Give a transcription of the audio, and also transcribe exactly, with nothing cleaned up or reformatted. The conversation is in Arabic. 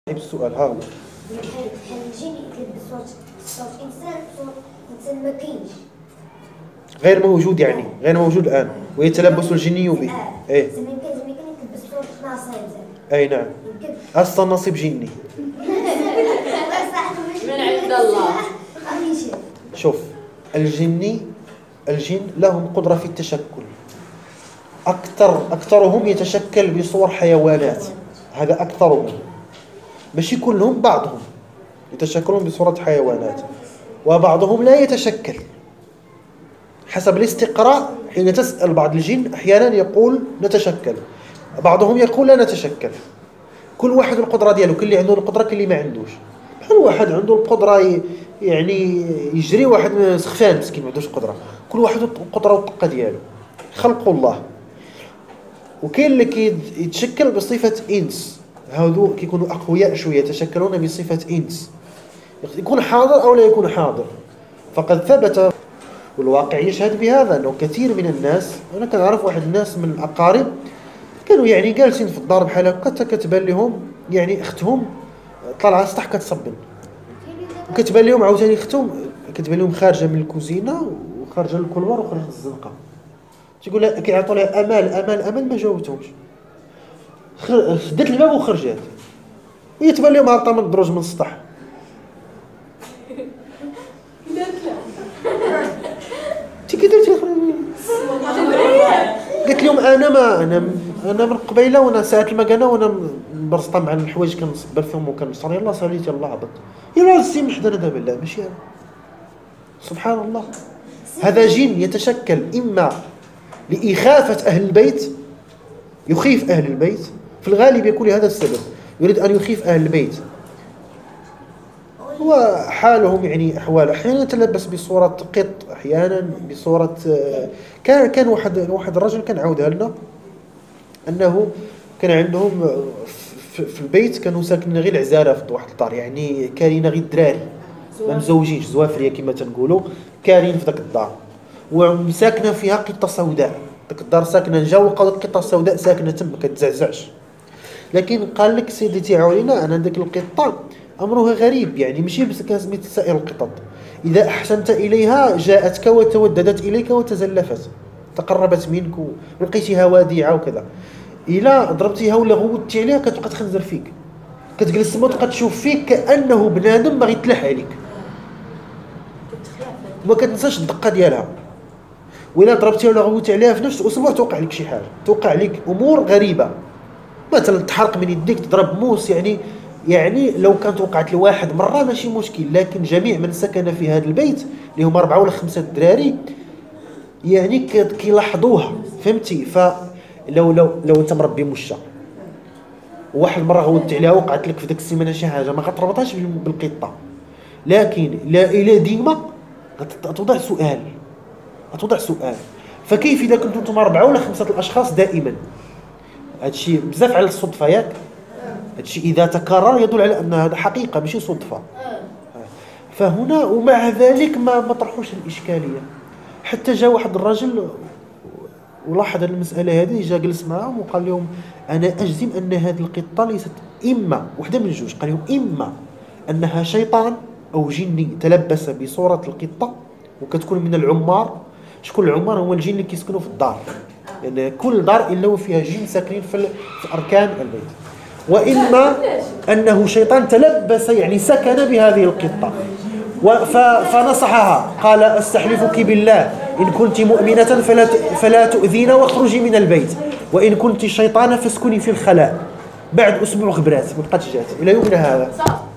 السؤال ها هو. الجن يلبس صوت صوت انسان صوت انسان ما كاينش غير موجود، يعني غير موجود الان ويتلبس الجني به. ايه زعما يمكن زعما يمكن يلبس صوت ناصب زعما. اي نعم، يمكن اصلا نصيب جني. من عند الله. شوف، الجني الجن لهم قدرة في التشكل. أكثر أكثرهم يتشكل بصور حيوانات، هذا أكثرهم، ماشي كلهم، بعضهم يتشكلون بصورة حيوانات وبعضهم لا يتشكل حسب الاستقراء. حين تسأل بعض الجن أحيانا يقول نتشكل، بعضهم يقول لا نتشكل. كل واحد القدرة ديالو، كل اللي عنده القدرة كل اللي ما عندوش. بحال واحد عنده القدرة يعني يجري، واحد سخفان مسكين ما عندوش قدرة. كل واحد القدرة والطاقة ديالو، خلق الله. وكاين اللي كيتشكل بصفة إنس، هادو كيكونوا أقوياء شوية، يتشكلون بصفة إنس، يكون حاضر أو لا يكون حاضر. فقد ثبت والواقع يشهد بهذا أنه كثير من الناس، أنا كنعرف واحد الناس من الأقارب كانوا يعني جالسين في الدار بحال هكا، كتبان لهم يعني أختهم طالعة سطح كتصبن، وكتبان لهم عاوتاني أختهم كتبان لهم خارجة من الكوزينة وخارجة للكولوار وخارجة للزنقة. تيقول لها كيعطوا لها امال امال امال، ما جاوبتهمش، شدت الباب وخرجت، وهي تبان لهم هابطه من الدروج من السطح. انت كي درتي؟ قالت لهم انا ما انا انا من قبيله، وانا ساعه المكانه وانا مبرسطه مع الحوايج كنصبر فيهم وكنصر، يلاه صليت يلاه هبط، يلاه السي حدانا دابا، لا ماشي انا. سبحان الله، هذا جن يتشكل إما لإخافة أهل البيت، يخيف أهل البيت، في الغالب يكون لهذا السبب، يريد أن يخيف أهل البيت. وحالهم يعني أحوال، أحيانا يتلبس بصورة قط، أحيانا بصورة كان كان واحد واحد الرجل كان عاودها لنا أنه كان عندهم في البيت كانوا ساكنين غير العزالة في واحد الدار، يعني كاينين غير الدراري ما مزوجينش، زوافريه كما تنقولوا، كاينين في ذاك الدار، ومساكنه فيها قطه سوداء. ديك الدار ساكنه، جاو لقاو القطه السوداء ساكنه تما كتزعزعش. لكن قال لك سيدي تيعاونينا انا ديك القطه امرها غريب، يعني ماشي بس كسميت سائر القطط، اذا احسنت اليها جاءتك وتوددت اليك وتزلفت، تقربت منك ولقيتيها وديعه وكذا، الا ضربتيها ولا غوتي عليها كتبقى تخنزر فيك، كتجلس تما تبقى تشوف فيك كانه بنادم باغي يتلاح عليك، وما كتنساش الدقه ديالها. وإلا ضربتيها ولا غوتي عليها في نفس الاسبوع توقع لك شي حاجه، توقع لك امور غريبه، مثلا تحرق من يديك، تضرب موس، يعني يعني لو كانت وقعت لواحد مره ماشي مشكل، لكن جميع من سكن في هذا البيت اللي هما اربعه ولا خمسه دراري يعني كيلاحظوها، فهمتي؟ فلو لو لو انت مربي مشه وواحد مره غوت عليها وقعت لك في ديك السيمانه شي حاجه، ما غتربطهاش بالقطه، لكن لا الى ديما غتوضع سؤال غتوضع سؤال. فكيف اذا كنتم انتم اربعه ولا خمسه الاشخاص دائما؟ هادشي بزاف على الصدفه، ياك؟ هادشي اذا تكرر يدل على ان هذا حقيقه ماشي صدفه. فهنا ومع ذلك ما ما طرحوش الاشكاليه، حتى جاء واحد الرجل ولاحظ المساله هذه، جا جلس معهم وقال لهم انا اجزم ان هذه القطه ليست اما وحده من جوج، قال لهم اما انها شيطان او جني تلبس بصوره القطه وكتكون من العمار. شكون العمار؟ هو الجن اللي كيسكنوا في الدار، لان يعني كل دار الا وفيها جن ساكنين في, في اركان البيت. واما انه شيطان تلبس يعني سكن بهذه القطه فنصحها، قال استحلفك بالله ان كنت مؤمنه فلا فلا تؤذينا واخرجي من البيت، وان كنت شيطانا فاسكني في الخلاء. بعد اسبوع غبرات ما بقاتش جات الى يومنا هذا.